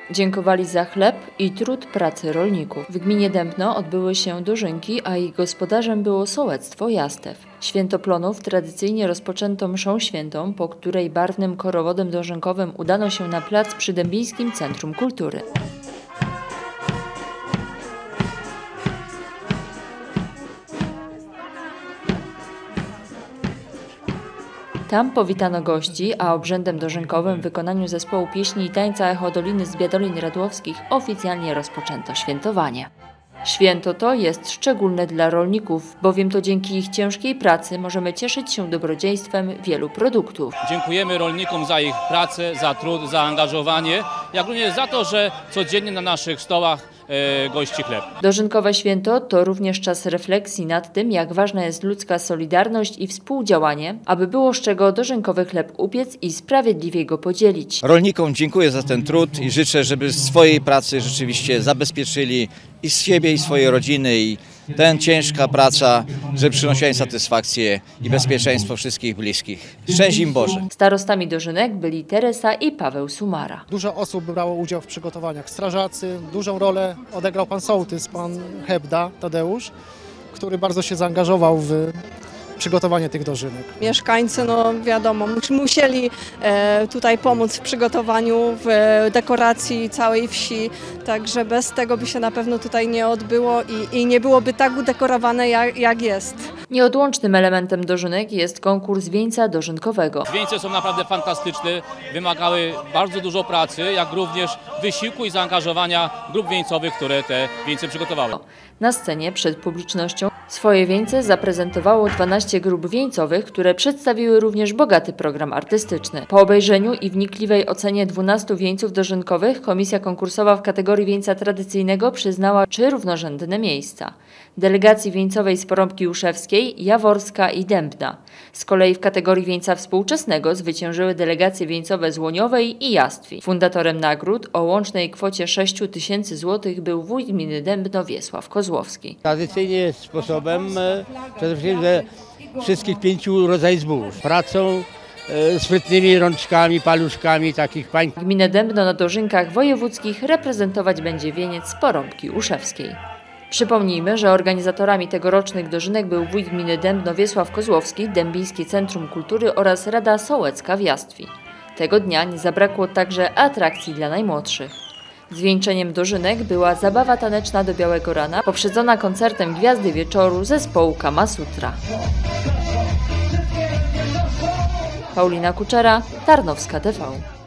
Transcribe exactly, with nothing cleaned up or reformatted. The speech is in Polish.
Dziękowali za chleb i trud pracy rolników. W gminie Dębno odbyły się dożynki, a ich gospodarzem było sołectwo Jastew. Święto Plonów tradycyjnie rozpoczęto mszą świętą, po której barwnym korowodem dożynkowym udano się na plac przy Dębińskim Centrum Kultury. Tam powitano gości, a obrzędem dożynkowym w wykonaniu zespołu pieśni i tańca Echo Doliny z Biadolin Radłowskich oficjalnie rozpoczęto świętowanie. Święto to jest szczególne dla rolników, bowiem to dzięki ich ciężkiej pracy możemy cieszyć się dobrodziejstwem wielu produktów. Dziękujemy rolnikom za ich pracę, za trud, zaangażowanie, jak również za to, że codziennie na naszych stołach e, gości chleb. Dożynkowe święto to również czas refleksji nad tym, jak ważna jest ludzka solidarność i współdziałanie, aby było z czego dożynkowy chleb upiec i sprawiedliwie go podzielić. Rolnikom dziękuję za ten trud i życzę, żeby z swojej pracy rzeczywiście zabezpieczyli i z siebie, i swoje rodziny, i ten ciężka praca, żeby przynosiła im satysfakcję i bezpieczeństwo wszystkich bliskich. Szczęść im Boże! Starostami dożynek byli Teresa i Paweł Sumara. Dużo osób brało udział w przygotowaniach. Strażacy, dużą rolę odegrał pan sołtys, pan Hebda Tadeusz, który bardzo się zaangażował w przygotowanie tych dożynek. Mieszkańcy, no wiadomo, musieli e, tutaj pomóc w przygotowaniu, w dekoracji całej wsi, także bez tego by się na pewno tutaj nie odbyło i, i nie byłoby tak udekorowane jak, jak jest. Nieodłącznym elementem dożynek jest konkurs wieńca dożynkowego. Wieńce są naprawdę fantastyczne, wymagały bardzo dużo pracy, jak również wysiłku i zaangażowania grup wieńcowych, które te wieńce przygotowały. Na scenie przed publicznością swoje wieńce zaprezentowało dwanaście grup wieńcowych, które przedstawiły również bogaty program artystyczny. Po obejrzeniu i wnikliwej ocenie dwunastu wieńców dożynkowych komisja konkursowa w kategorii wieńca tradycyjnego przyznała trzy równorzędne miejsca. Delegacji wieńcowej z Porąbki Juszewskiej, Jaworska i Dębna. Z kolei w kategorii wieńca współczesnego zwyciężyły delegacje wieńcowe z Łoniowej i Jastwi. Fundatorem nagród o łącznej kwocie sześć tysięcy złotych był wójt gminy Dębno Wiesław Kozłowski. Tradycyjnie sposobem przede wszystkim ze wszystkich pięciu rodzajów zbóż. Pracą, sprytnymi rączkami, paluszkami takich pań. Gminę Dębno na dożynkach wojewódzkich reprezentować będzie wieniec z Porąbki Uszewskiej. Przypomnijmy, że organizatorami tegorocznych dożynek był wójt gminy Dębno Wiesław Kozłowski, Dębińskie Centrum Kultury oraz Rada Sołecka w Jastwi. Tego dnia nie zabrakło także atrakcji dla najmłodszych. Zwieńczeniem dożynek była zabawa taneczna do białego rana, poprzedzona koncertem Gwiazdy Wieczoru zespołu Kama Sutra. Paulina Kuczera, Tarnowska T V.